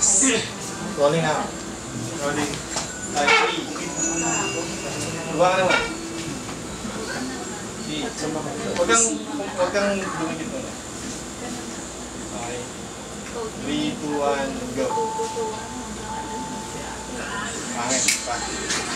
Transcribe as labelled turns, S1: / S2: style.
S1: Rolling na.
S2: Rolling. 3. Diba ka naman? Huwag kang dumikit muna. Okay. 3, 2, 1, go. Okay, pa.